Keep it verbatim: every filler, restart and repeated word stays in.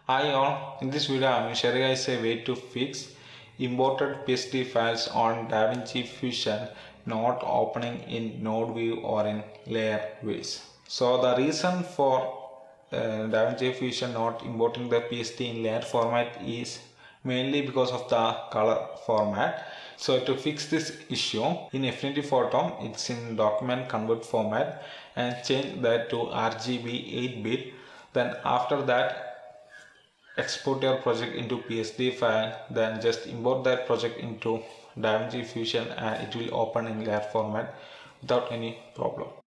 Hi all, in this video I am sharing guys a way to fix imported P S D files on DaVinci Fusion not opening in node view or in layer views. So the reason for uh, DaVinci Fusion not importing the P S D in layer format is mainly because of the color format. So to fix this issue in Affinity Photo, it's in document convert format and change that to R G B eight bit. Then after that export your project into P S D file, then just import that project into DaVinci Fusion and it will open in layer format without any problem.